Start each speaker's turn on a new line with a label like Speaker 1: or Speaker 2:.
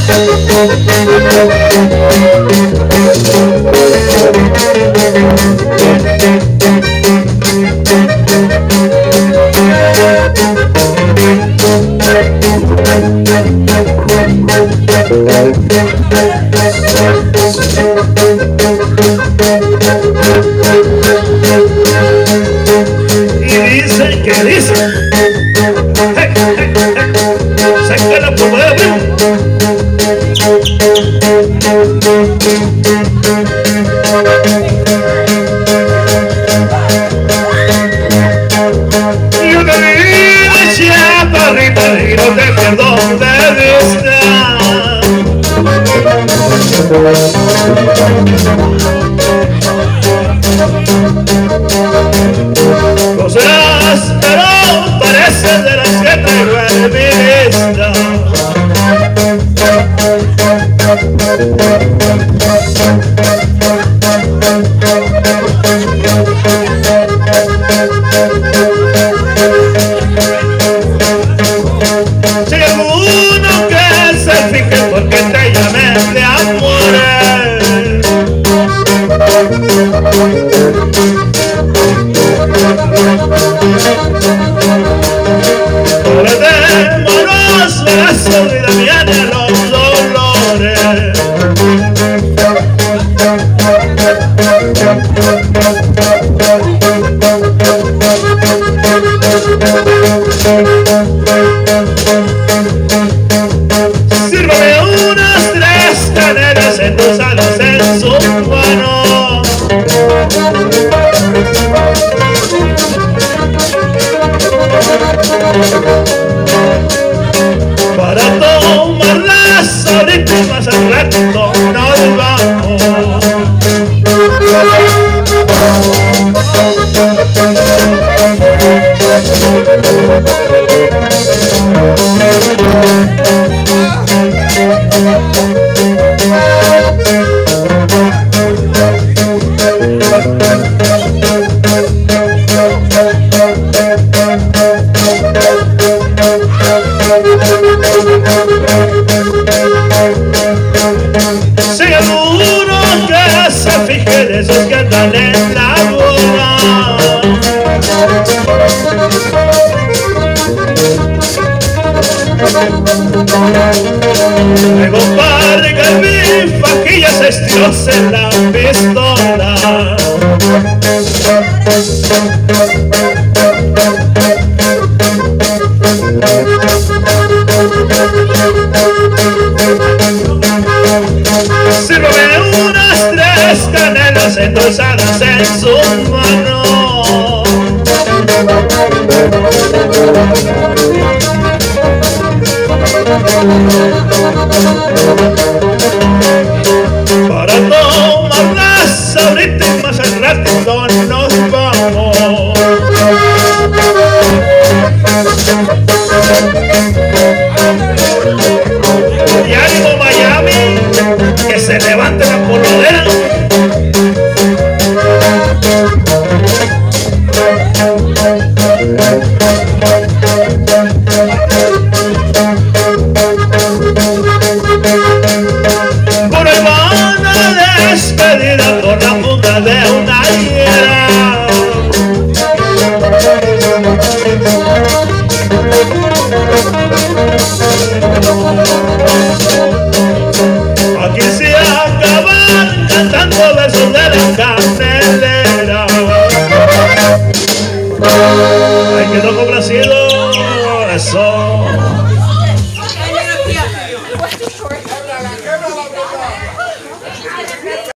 Speaker 1: Y dicen que dicen, hey, hey, hey, sácala por dentro. Yo te vi de chaparrita y no te pierdo de vista. No serás, pero pareces de las que traigo en mi lista. Si hay alguno que se fije porque te llamé de amores, démonos brazos, vida mía, de los dolores. Sírvame unas 3 canelas endulzadas en su mano. Para tomarlas ahorita y más al rato nos vamos. Si hay alguno que se fije de esos que andan en la boda, me compadre que mi fajilla se estiró en la pistola. Sírvame unas 3 canelas endulzadas en su mano. Para tomarlas ahorita y más al ratito nos vamos. Y ánimo Miami, que se levante la polvadera. Por ahí van a despedida por la punta de una hiera. Aquí se acaban cantando versos de la Canelera. Ay, quedó complacido eso.